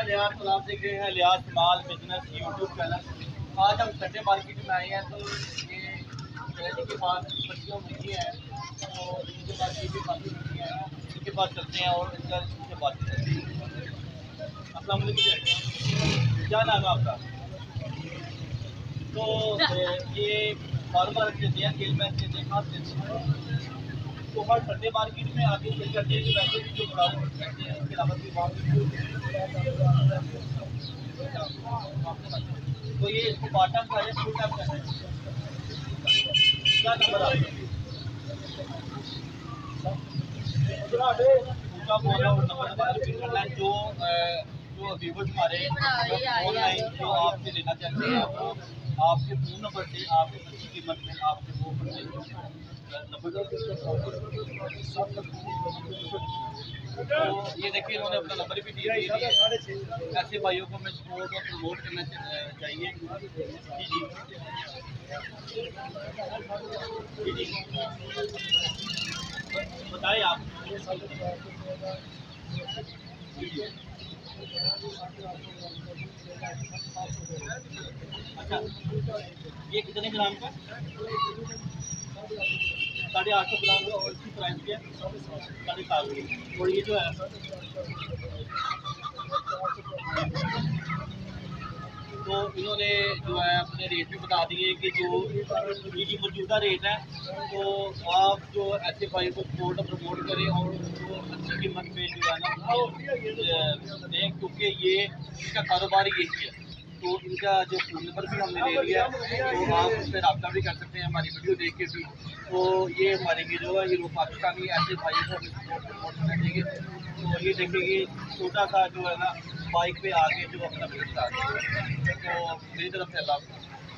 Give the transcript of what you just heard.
मैं लियाज, तो आप देख रहे हैं Liyaz Mal business YouTube channel. आज हम संडे मार्केट में आए हैं, तो ये शहरी के पास सब्जियाँ मिलती हैं, तो इनके पास ये भी काफ़ी मिलती हैं। इनके पास चलते हैं और इनसे बात करते हैं। अस्सलाम वालेकुम, क्या नाम है आपका? तो ये फार्मर देते हैं, खेल मैच देते हैं, खास देते हैं। तो हर संडे मार्केट में आके सेल करते हैं कि वैसे भी जो बड़ा करते हैं, इसके अलावा भी वहाँ तो ये इसको पार्ट टाइम कर फुल टाइम करना है। क्या नंबर आपका? दूसरा नंबर रिपीट करना है। जो व्यूवर्स हमारे ऑनलाइन जो आपसे लेना चाहते हैं, वो आपके फ़ोन नंबर से आपको अच्छी कीमत में आपसे वो तो ये देखिए इन्होंने अपना नंबर भी दिया है। ऐसे भाइयों को हमें सपोर्ट और प्रमोट करना चाहिए। जी जी बताएं आप। अच्छा, ये कितने ग्राम का? 850 ग्राम का। और इसकी प्राइस क्या है? 7.5। और ये जो है तो इन्होंने जो है अपने रेट भी बता दिए कि जो ये मौजूदा रेट है, तो आप जो ऐसे भाई को सपोर्ट प्रमोट करें और जो अच्छी कीमत पे जो है ना दें, क्योंकि ये इसका कारोबार यही है। तो इनका जो फ़ोन नंबर भी हमने ले लिया, तो आप उससे रब्ता भी कर सकते हैं हमारी वीडियो देख के भी। तो ये हमारे ये जो है ये पाकिस्तानी ऐसे भाई को सपोर्ट प्रमोट करना चाहिए। तो ये देखिए छोटा सा जो है ना बाइक पे आके जो अपना बिजनेस स्टार्ट किया। तो मेरी तरफ से अल्लाह।